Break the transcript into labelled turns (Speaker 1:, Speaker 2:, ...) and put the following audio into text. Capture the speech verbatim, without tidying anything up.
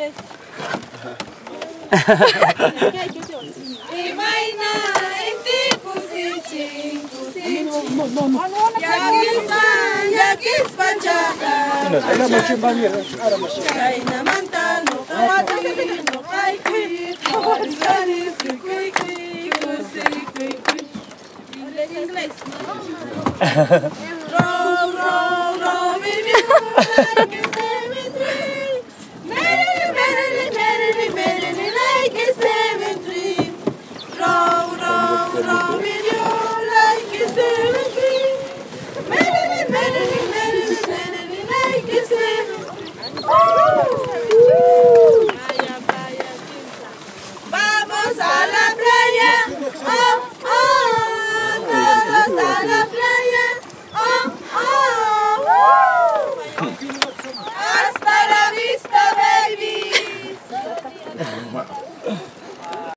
Speaker 1: inglês.
Speaker 2: Imaina, etiku sinchinku sinchinku.
Speaker 1: Yakispa, yakispa chaka.
Speaker 3: Era machimbangi, era machimbangi.
Speaker 2: Kaina mantano, kawati, no kaiki. Horizani, sikiki, kusikiki.
Speaker 1: Inglês, inglês.